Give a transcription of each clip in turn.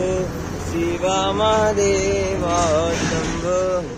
शिवा महादेवा शंभो।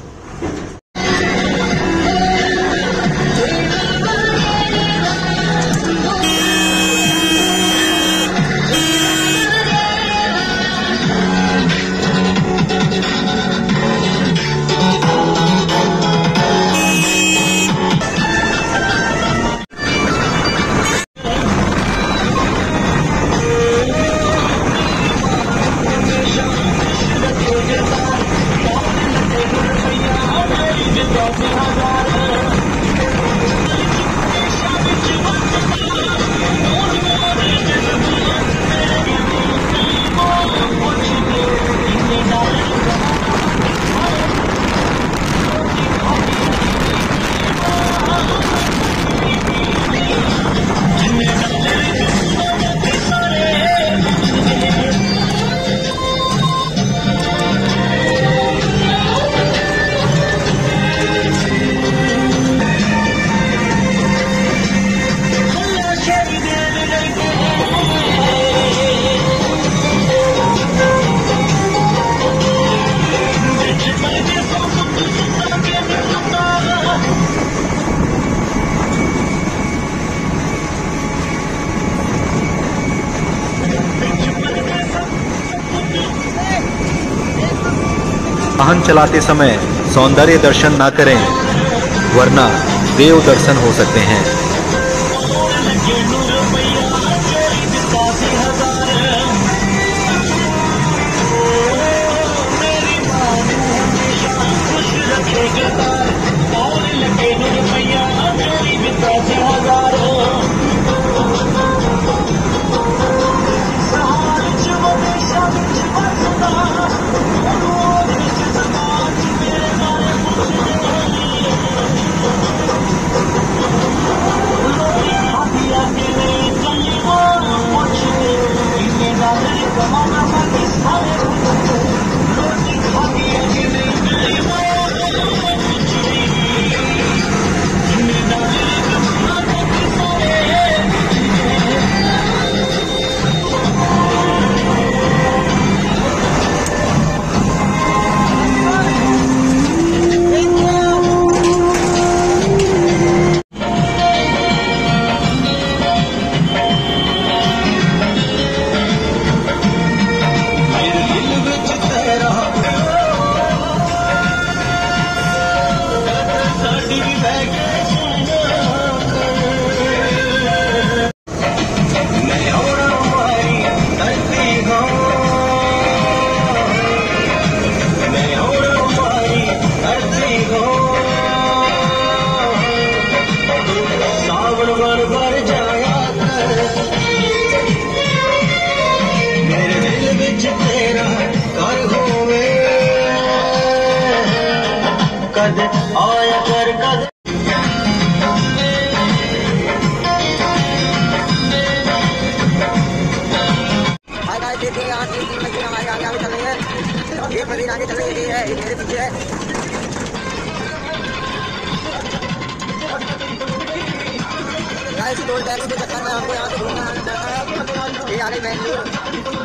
वाहन चलाते समय सौंदर्य दर्शन न करें, वरना देव दर्शन हो सकते हैं। आगे चल रही है, मेरे पीछे है। टोल टैक्स के चक्कर में आपको यहाँ से घूमना है। ये आ गई बैंगलोर।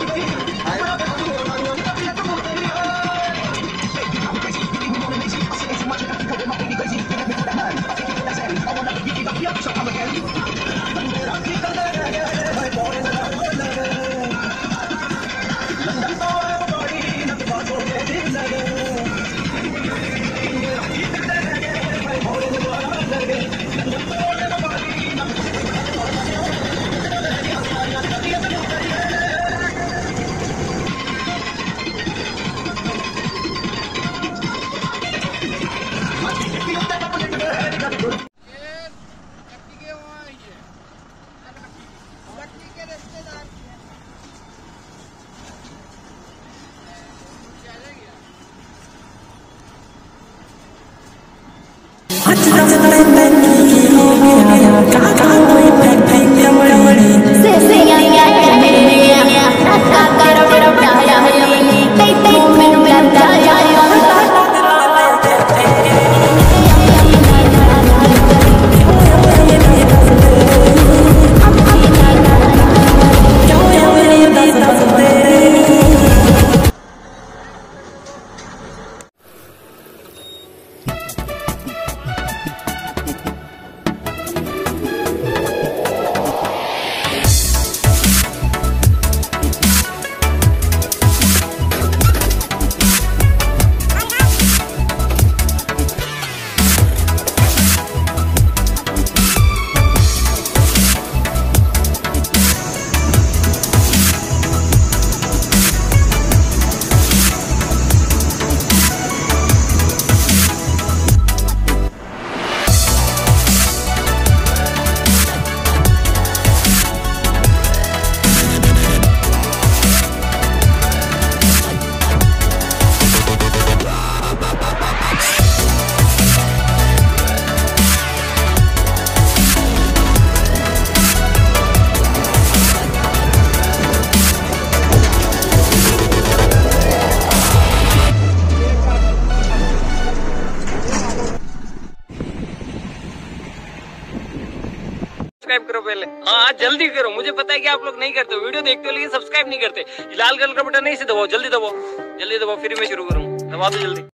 पहले। हाँ जल्दी करो, मुझे पता है कि आप लोग नहीं करते हो, वीडियो देखते हो लेकिन सब्सक्राइब नहीं करते। लाल कलर का बटन नहीं से दबाओ, जल्दी दबाओ, जल्दी दबाओ, फिर मैं शुरू करूँ। दबा दो जल्दी।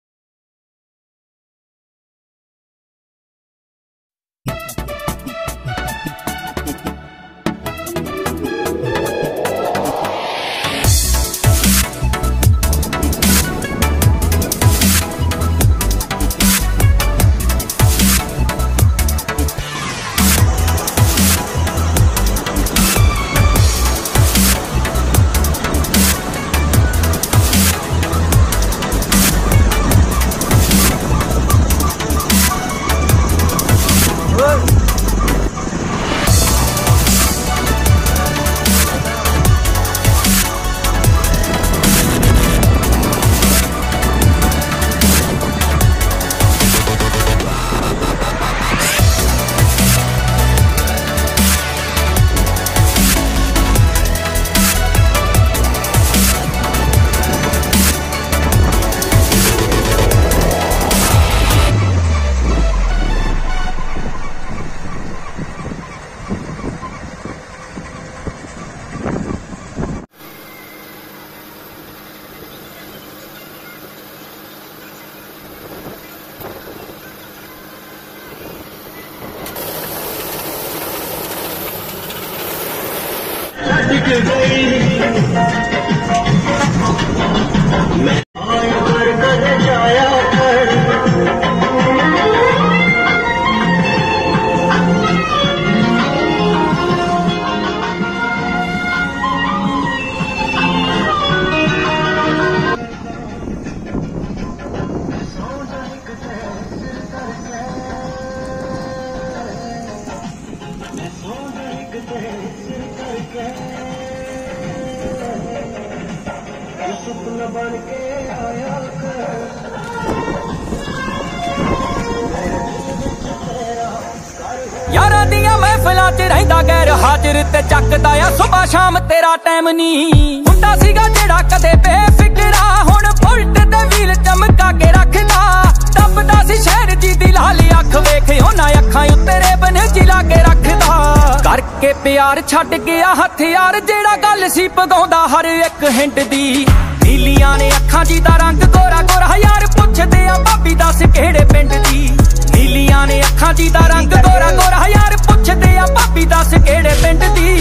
यारां दियां महफिलां च रहिंदा गैर हाजिर ते चकदा आ सुबह शाम तेरा टाइम नी हुंदा सीगा जेड़ा कदे बेफिकरा हुण बुलट ते व्हील चमका के रखदा दबदा सी शहर दी दिलाली अख वेख ओना अखां उत्ते रेबन जिला के रखदा करके प्यार छड्ड गया हथियार जेड़ा गल सी पगाउंदा हर एक हिंट दी नीलियां ने अखां जी दा रंग गोरा गोरा यार पुछदे आ भाभी दस किहड़े पिंड दी नीलियां ने अखां जी दा रंग गोरा गोरा यार पुछदे आ भाभी दस किहड़े पिंड दी।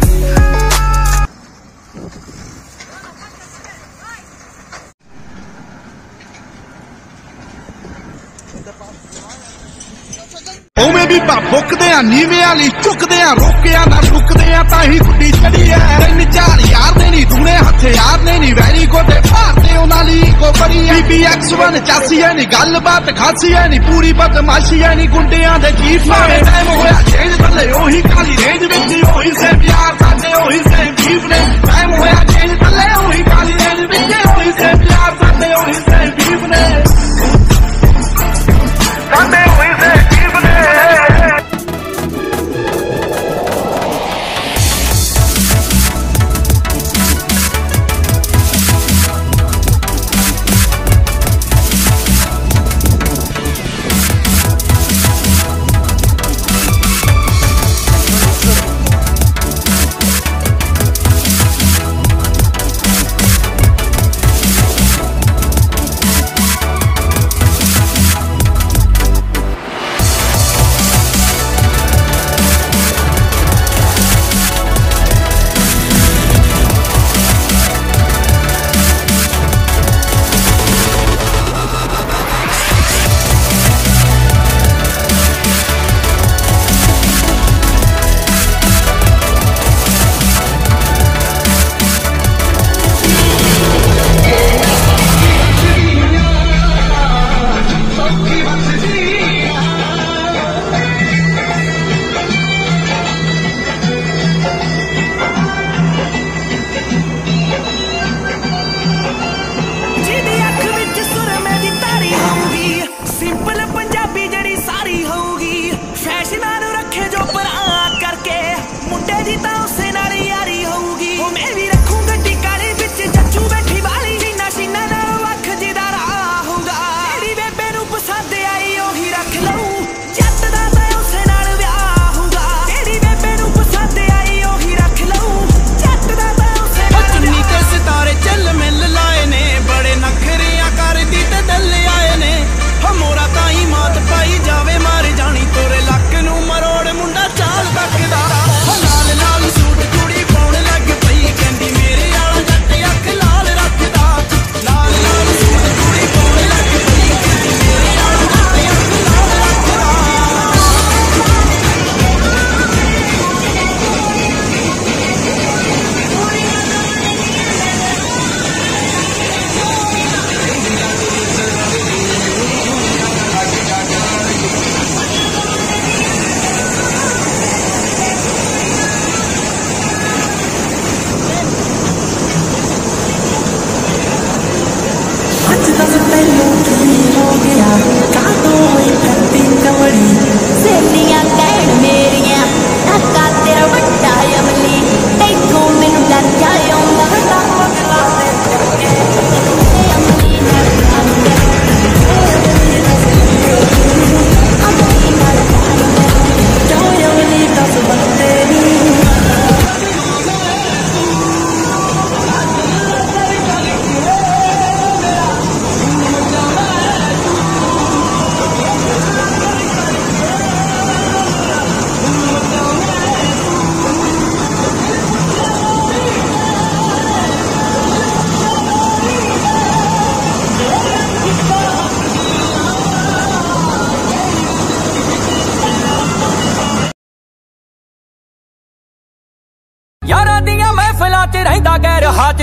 ਉਵੇਂ ਵੀ ਭੁੱਕਦੇ ਆ ਨੀਵੇਂ ਵਾਲੀ ਝੁਕਦੇ ਆ ਰੋਕਿਆ ਨਾ ਰੁਕਦੇ ਆ ਤਾਂ ਹੀ ਗੁੱਡੀ ਚੜੀ ਐ 3-4 ਯਾਰ ਨੇ ਨੀ ਦੂਣੇ ਹਥਿਆਰ ਨੇ ਨੀ ਵੈਰੀ ਕੋਟੇ ਭਾਰਤੇ ਉਹਨਾਂ ਲਈ ਕੋ ਬੜੀ BBX1 ਚਾਸੀ ਐ ਨੀ ਗੱਲਬਾਤ ਖਾਸੀ ਐ ਨੀ ਪੂਰੀ ਬਦਮਾਸ਼ੀ ਐ ਨੀ ਗੁੰਡਿਆਂ ਦੇ ਜੀਫ ਮਾਰੇ ਟਾਈਮ ਹੋਇਆ ਚੇਂਜ ਥੱਲੇ ਉਹੀ ਕਾਲੀ ਰੇਂਜ ਵਿੱਚ ਉਹੀ ਸੇਮ ਯਾਰ ਸਾਡੇ ਉਹੀ ਸੇਮ ਜੀਫ ਨੇ ਟਾਈਮ ਹੋਇਆ ਚੇਂਜ ਥੱਲੇ ਉਹੀ ਕਾਲੀ ਰੇਂਜ ਵਿੱਚ ਉਹੀ ਸੇਮ ਯਾਰ ਸਾਡੇ ਉਹੀ ਸੇਮ ਜੀਫ ਨੇ ਸਾਡੇ ਉਹੀ ਸੇਮ ਜੀਫ ਨੇ।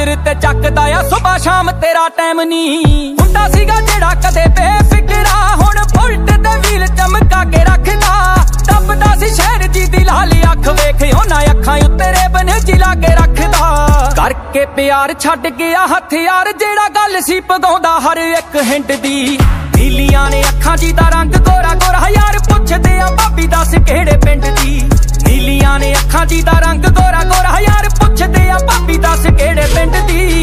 ਹਾਜ਼ਰ ਤੇ ਚੱਕਦਾ ਆ ਸੁਬਾ ਸ਼ਾਮ ਤੇਰਾ ਟਾਈਮ ਨਹੀਂ ਹੁੰਦਾ ਸੀਗਾ ਜਿਹੜਾ ਕਦੇ ਬੇਫਿਕਰਾ ਹੁਣ ਬੁਲਟ ਤੇ ਵੀਲ ਚਮਕਾ ਕੇ ਰੱਖਦਾ ਟੱਪਦਾ ਸੀ ਸ਼ਹਿਰ ਜੀ ਦੀ ਲਾਲੀ ਅੱਖ ਵੇਖ ਉਹਨਾਂ ਅੱਖਾਂ ਉੱਤੇ ਰੇਬਨ ਜਿਲਾ ਕੇ ਰੱਖਦਾ ਕਰਕੇ ਪਿਆਰ ਛੱਡ ਗਿਆ ਹਥਿਆਰ ਜਿਹੜਾ ਗੱਲ ਸੀ ਪਗਾਉਂਦਾ ਹਰ ਇੱਕ ਹਿੰਟ ਦੀ ਨੀਲੀਆਂ ਨੇ ਅੱਖਾਂ ਜੀ ਦਾ ਰੰਗ ਗੋਰਾ ਗੋਰਾ ਯਾਰ ਪੁੱਛਦੇ ਆ ਭਾਬੀ ਦੱਸ ਕਿਹੜੇ ਪਿੰਡ ਦੀ ਨੀਲੀਆਂ ਨੇ ਅੱਖਾਂ ਜੀ ਦਾ ਰੰਗ ਗੋਰਾ ਗੋਰਾ ਯਾਰ ਪੁੱਛਦੇ ਆ ਭਾਬੀ ਦੱਸ ਕਿਹੜੇ ਪਿੰਡ ਦੀ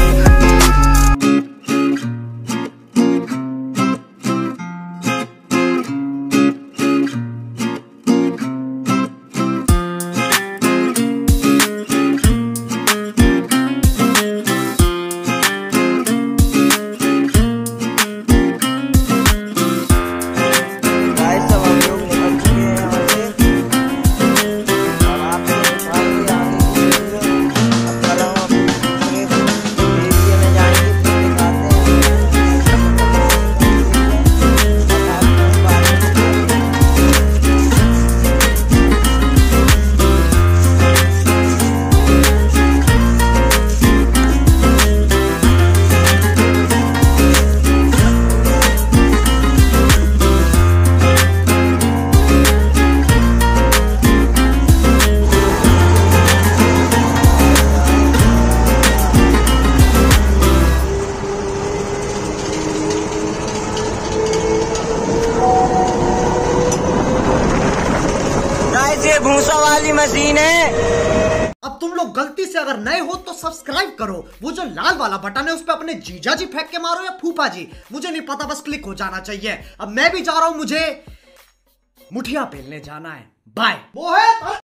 भूसा वाली मशीन है। अब तुम लोग गलती से अगर नए हो तो सब्सक्राइब करो, वो जो लाल वाला बटन है उस पर अपने जीजा जी फेंक के मारो या फूफा जी, मुझे नहीं पता, बस क्लिक हो जाना चाहिए। अब मैं भी जा रहा हूं, मुझे मुठिया पेलने जाना है। बाय। वो है